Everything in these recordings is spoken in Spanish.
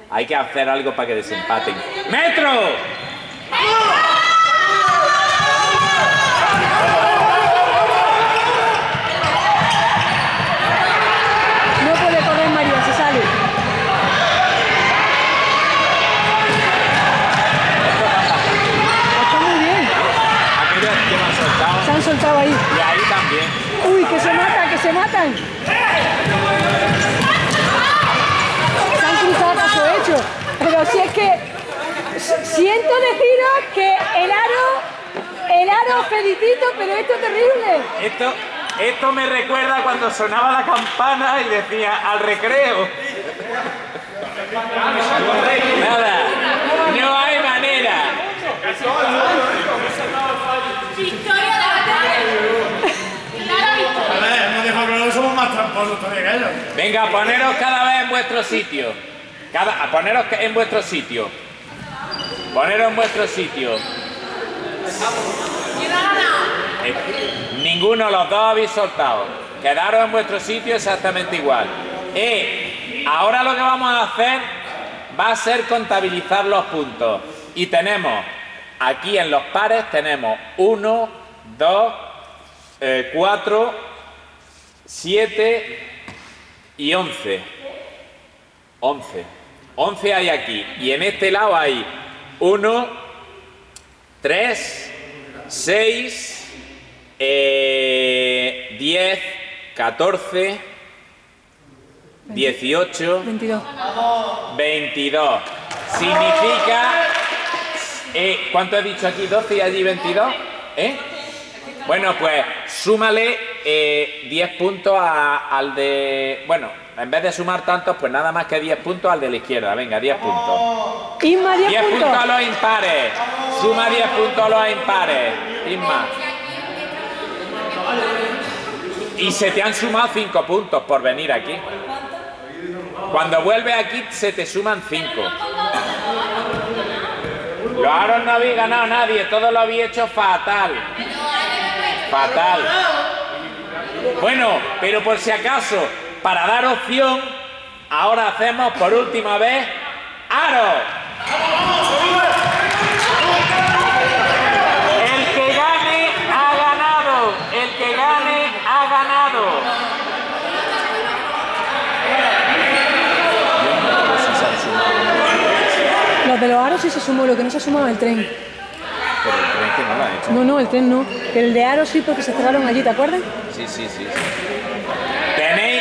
Hay que hacer algo para que desempaten. ¡Metro! No puede correr María, se sale. Está muy bien. Aquellos que me han soltado. Se han soltado ahí. Y ahí también. Uy, que se matan, que se matan. Se han cruzado caso hecho. Pero si es que siento deciros que el aro felicito, pero esto es terrible. Esto me recuerda cuando sonaba la campana y decía al recreo. Nada, no hay manera. Victoria de la batalla. A ver, hemos dejado claro que somos más tramposos todavía que ellos. Venga, poneros cada vez en vuestro sitio. Poneros en vuestro sitio. Poneros en vuestro sitio. Ninguno, los dos habéis soltado. Quedaros en vuestro sitio exactamente igual. Ahora lo que vamos a hacer va a ser contabilizar los puntos. Y tenemos, aquí en los pares tenemos 1, 2, 4, 7 y 11. 11 hay aquí. Y en este lado hay 1, 3, 6, 10, 14, 18, 22. Significa... ¿cuánto he dicho aquí? 12 y allí 22. Bueno, pues súmale 10 puntos al de... Bueno, en vez de sumar tantos, pues nada más que 10 puntos al de la izquierda. Venga, 10 puntos. Isma, 10 puntos a los impares. Suma 10 puntos a los impares. Isma. Y se te han sumado 5 puntos por venir aquí. Cuando vuelves aquí se te suman 5. Los aros no habéis ganado nadie, todos lo habéis hecho fatal. Fatal. Bueno, pero por si acaso, para dar opción, ahora hacemos por última vez aro. El que gane ha ganado. El que gane ha ganado. Los de los aros sí se sumó, lo que no se ha sumado el tren. Pero el tren que no lo ha hecho. No, el tren no. Pero el de aros sí, porque se cerraron allí, ¿te acuerdas? Sí. Tenéis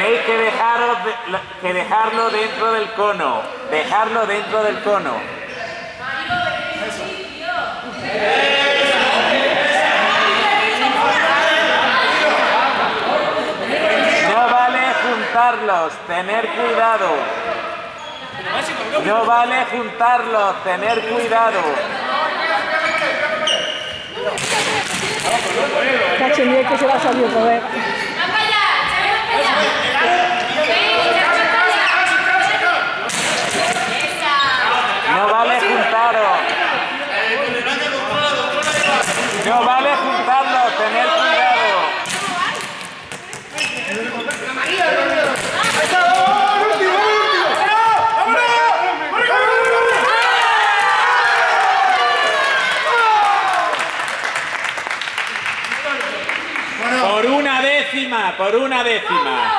que dejarlo dentro del cono. Dejarlo dentro del cono. No vale juntarlos, tener cuidado. No vale juntarlos, tener cuidado. Cachemir que se va a salir otra vez. No vale juntaros. No vale juntarlos, tener cuidado. Por una décima.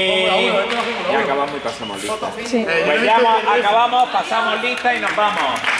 Ya acabamos y pasamos lista. Sí. Pues ya acabamos, pasamos lista y nos vamos.